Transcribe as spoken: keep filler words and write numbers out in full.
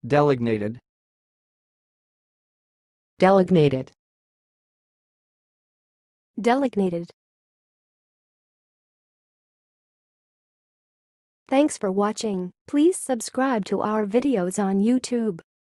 delignated, delignated, delignated. Thanks for watching. Please subscribe to our videos on YouTube.